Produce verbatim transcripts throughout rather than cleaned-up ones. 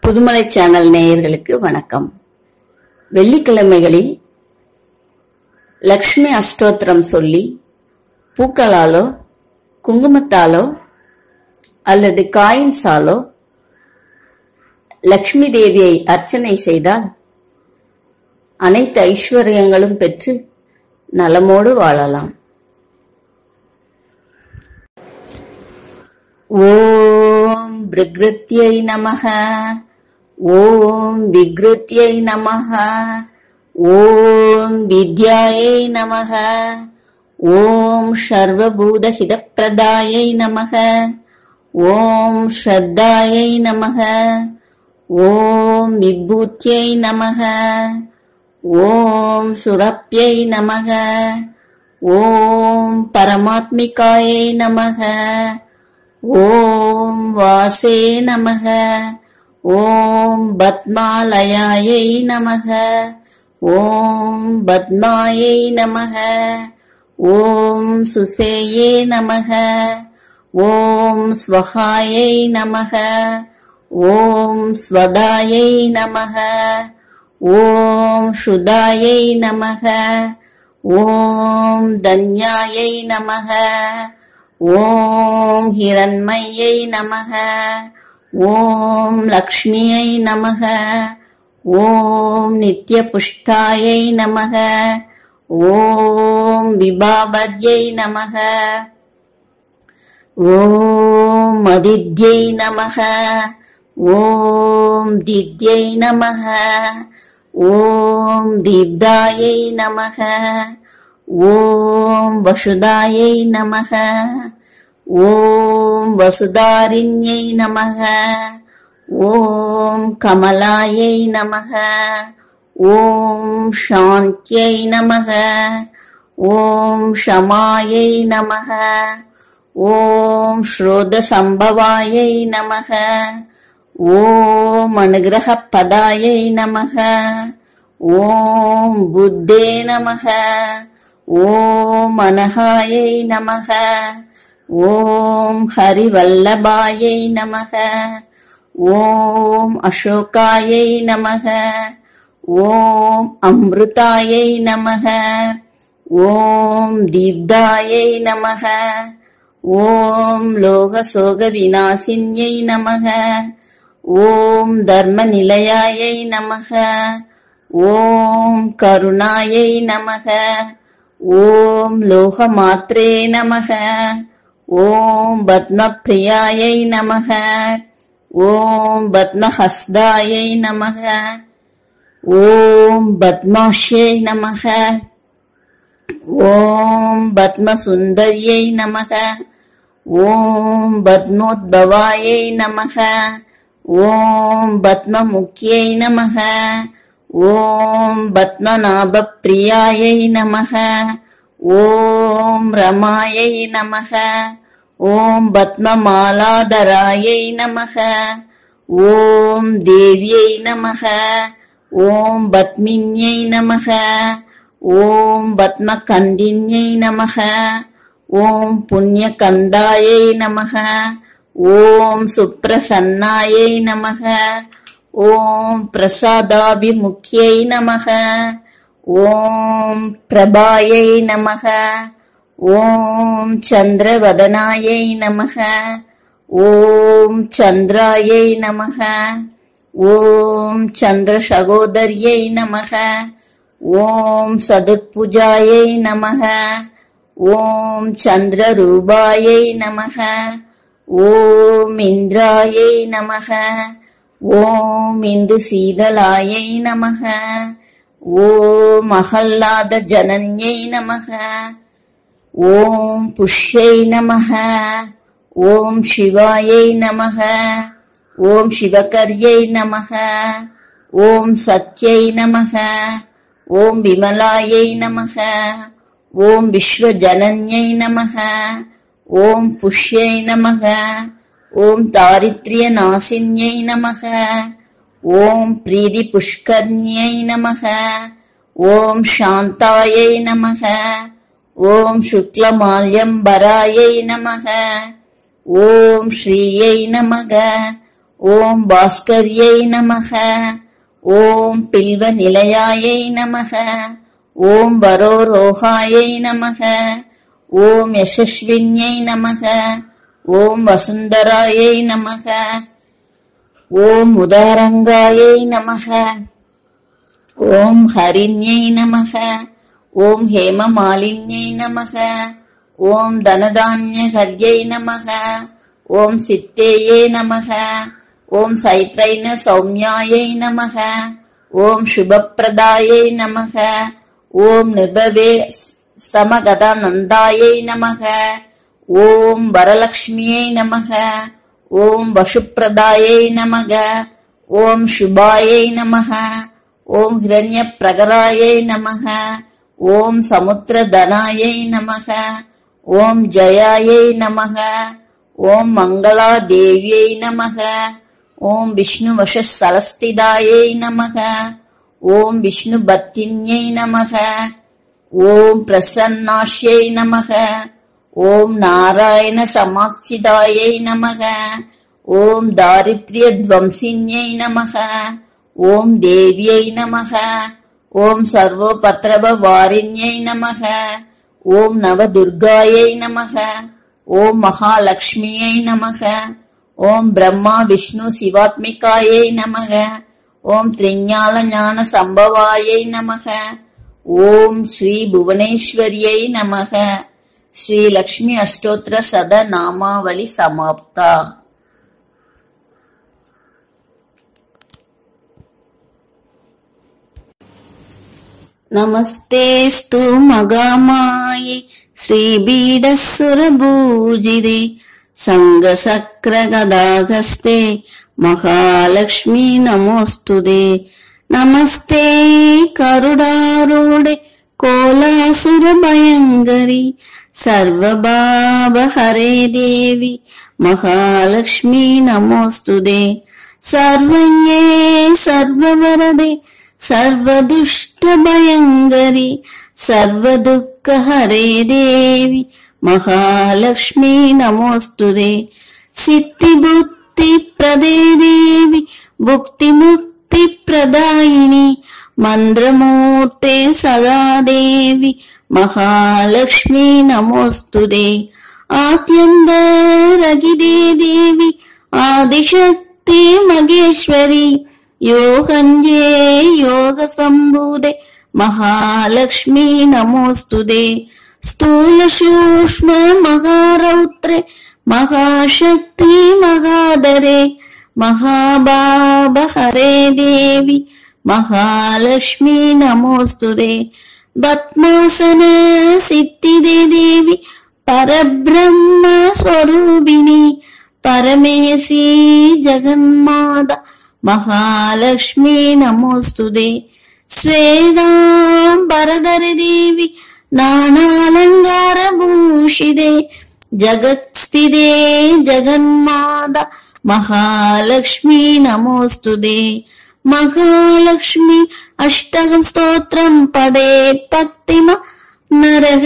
Pudhumalai channel நேயர்களுக்கு வணக்கம். வெள்ளிக்கிழமைகளில் லக்ஷ்மி அஷ்டோத்திரம் சொல்லி பூக்களாலோ குங்குமத்தாலோ அல்லது காயின்ஸாலோ லக்ஷ்மி தேவியை அர்ச்சனை செய்தால் அனைத்து ஐஸ்வர்யங்களும் பெற்று நலமோடு வாழலாம். ஓம் பிருக்ருத்யை நமஹ, ஓம் விக்ருத்யை நமஹ, ஓம் வித்யாயை நமஹ, ஓம் சர்வபூதஹிதப்பிரதாயை நமஹ, ஓம் ஸ்ரத்தாயை நமஹ, ஓம் விபூத்யை நமஹ, ஓம் சுரப்யை நமஹ, ஓம் பரமாத்மிகாயை நமஹ, ஓம் வாசே நமஹ, ஓம் பத்மாலயாயை நமஹ, ஓம் பத்மாயை நமஹ, ஓம் சுசேயே நமஹ, ஓம் ஸ்வஹாயை நமஹ, ஓம் ஸ்வதாயை நமஹ, ஓம் சுதாயை நமஹ, ஓம் தன்யாயை நமஹ, ஓம் ஹிரண்மயை நமஹ, ஓம் லக்ஷ்மியை நமஹ, ஓம் நித்யபுஷ்டாயை நமஹ, ஓம் விபாவத்யை நமஹ, ஓம் அதித்யை நமஹ, ஓம் தித்யை நமஹ, ஓம் தீப்தாயை நமஹ, ஓம் வசுதாயை நமஹ, ஓம் வசுதாரிண்யை நமஹ, ஓம் கமலாயை நமஹ, ஓம் சாந்த்யை நமஹ, ஓம் ஷமாயை நமஹ, ஓம் ஸ்ரோதசம்பவாயை நமஹ, ஓம் அனுகிரகப்பதாயை நமஹ, ஓம் புத்தே நமஹ, ஓம் அனகாயை நமஹ, ஓம் ஹரிவல்லபாயை நமஹ, ஓம் அசோகாயை நமஹ, ஓம் அம்ருதாயை நமஹ, ஓம் தீப்தாயை நமஹ, ஓம் லோகசோக விநாசின்யை நமஹ, ஓம் தர்ம நிலையாயை நமஹ, ஓம் கருணாயை நமஹ, ஓம் லோகமாத்ரே நமஹ, ஓம் பத்மப்ரியாயை நமஹ, ஓம் பத்மஹஸ்தாயை நமஹ, ஓம் பத்மாஷ்யை நமஹ, ஓம் பத்மசுந்தர்யை நமஹ, ஓம் பத்மோத்பவாயை நமஹ, ஓம் பத்மமுக்யை நமஹ, ஓம் பத்மநாபப்ரியாயை நமஹ, ஓம் ரமாயை நமஹ, ஓம் பத்மமாலாதராயை நமஹ, ஓம் தேவ்யை நமஹ, ஓம் பத்மின்யை நமஹ, ஓம் பத்மகந்தின்யை நமஹ, ஓம் புண்ணியகந்தாயை நமஹ, ஓம் சுப்ரசன்னாயை நமஹ, ஓம் பிரசாதாபிமுக்யை நமஹ, ஓம் பிரபாயை நமஹ, ஓம் சந்திரவதனாயை நமஹ, ஓம் சந்திராயை நமஹ, ஓம் சந்திரசகோதர்யை நமஹ, ஓம் சதுர்புஜாயை நமஹ, ஓம் சந்திரரூபாயை நமஹ, ஓம் இந்திராயை நமஹ, ஓம் இந்து சீதலாயை நமஹ, ஓம் அகல்லாத ஜனன்யை நமஹ, ஓம் புஷ்யை நமஹ, ஓம் சிவாயை நமஹ, ஓம் சிவகர்யை நமஹ, ஓம் சத்யை நமஹ, ஓம் விமலாயை நமஹ, ஓம் விஸ்வஜனன்யை நமஹ, ஓம் புஷ்யை நமஹ, ஓம் தாரித்ரிய நாசின்யை நமஹ, ஓம் பிரீதி புஷ்கர்ணியை நமஹ, ஓம் சாந்தாயை நமஹ, ஓம் சுக்லமால்யம்பராயை நமஹ, ஓம் ஸ்ரீயை நமக, ஓம் பாஸ்கர்யை நமக. ஓம் பில்வ நிலையாயை நமக. ஓம் வரோரோகாயை நமக. ஓம் யசஸ்வின்யை நமக. ஓம் வசுந்தராயை நமக. ஓம் உதாரங்காயை நமக. ஓம் ஹரிண்யை நமக. ஓம் ஹேமமாலின்யை நமக. ஓம் தனதான்ய ஹர்யை நமக. ஓம் சித்தேயே நமக. ஓம் சைத்ரைன சௌமியாயை நமக. ஓம் சுபப்பிரதாயை நமக. ஓம் நிர்பவே சமகதானந்தாயை நமக. ஓம் வரலக்ஷ்மியை நமக. ஓம் வசுப்பிரதாயை நமக. ஓம் சுபாயை நமக. ஓம் ஹிரண்ய பிரகராயை நமக. ஓம் சமுத்திரதனாயை நமக. ஓம் ஜயாயை நமக. ஓம் மங்களா தேவியை நமக. ஓம் விஷ்ணு வசஸ்தலஸ்திதாயை நமக. ஓம் விஷ்ணு பத்தின்யை நமக. ஓம் பிரசன்னாஷ்யை நமக. ஓம் நாராயண சமாஸ்திதாயை நமக. ஓம் தாரித்ரிய துவம்சின்யை நமக. ஓம் தேவியை நமக. ஓம் சர்வோபத்ரவ வாரிண்யை நமக. ஓம் நவதுர்காயை நமக. ஓம் மகாலட்சுமியை நமக. ஓம் பிரம்மா விஷ்ணு சிவாத்மிகாயை நமக. ஓம் திரிஞான ஞான சம்பவாயை நமக. ஓம் ஸ்ரீ புவனேஸ்வரியை நமக. ஸ்ரீ லக்ஷ்மி அஷ்டோத்திர சத நாமாவளி சமாப்தா. நமஸ்தேஸ்து மகாமாயே ஸ்ரீபீடசுரபூஜிதே சங்கசக்ரகதாகஸ்தே மகாலக்ஷ்மி நமோஸ்துதே. நமஸ்தே கருடாரூடே கோலாசுரபயங்கரி சர்வபாவஹரே தேவி மகாலக்ஷ்மி நமோஸ்துதே. சர்வஞே சர்வவரதே சர்வதுஷ்டபயங்கரி சர்வதுக்கஹரே தேவி மகாலக்ஷ்மி நமோஸ்துதே. சித்திபுத்தி பிரதே தேவி புக்தி முக்தி பிரதாயினி மந்திரமூர்த்தே சதா தேவி மகாலக்ஷ்மி நமோஸ்துதே. ஆத்யந்தரகிதே தேவி ஆதிசக்தி மகேஸ்வரி யோகஞ்சே யோக சம்பூதே மகாலக்ஷ்மி நமோஸ்துதே. ஸ்தூல சூக்ஷ்ம மகாரௌத்ரே மகாசக்தி மகாதரே மகாபாபஹரே தேவி மகாலக்ஷ்மி நமோஸ்துதே. பத்மாசன சித்திதே தேவி பரபிரம்ம ஸ்வரூபிணி பரமேசி ஜெகன்மாதா மகாலக்ஷ்மி நமோஸ்துதே. ஸ்வேதாம்பரதரி தேவி நானாலங்கார பூஷிதே ஜகத்ஸ்திதே ஜெகன்மாதா மகாலக்ஷ்மி நமோஸ்துதே. மகாலக்ஷ்மி அஷ்டகம் ஸ்தோத்திரம் படேத் பக்திமா நரக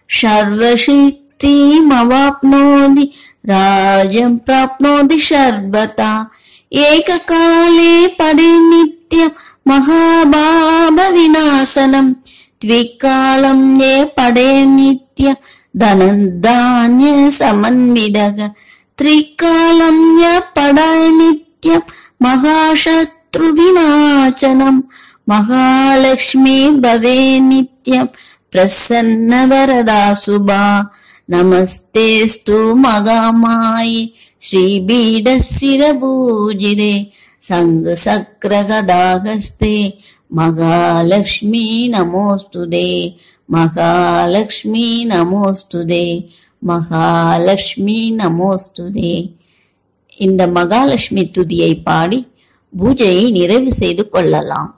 சர்வசித்திமவாப்னோதி ராஜ்யம் பிராப்னோதி சர்வதா. ஏககாலே படே நித்யம் மகாபாப விநாசனம் த்விகாலம் ஏ படே நித்யம் தனதான்ய சமன்விதக த்ரிகாலம் ய படாய் நித்யம் மகாசத்ரு விநாசனம் மகாலக்ஷ்மி பவே நித்யம் பிரசன்ன வரதா சுபா. நமஸ்தேஸ்து மகாமாயே ஸ்ரீபீடசிரபூஜிதே சங்கசக்ரகதாகஸ்தே மகாலக்ஷ்மி நமோஸ்துதே. மகாலக்ஷ்மி நமோஸ்துதே. மகாலக்ஷ்மி நமோஸ்துதே. இந்த மகாலட்சுமி துதியை பாடி பூஜையை நிறைவு செய்து கொள்ளலாம்.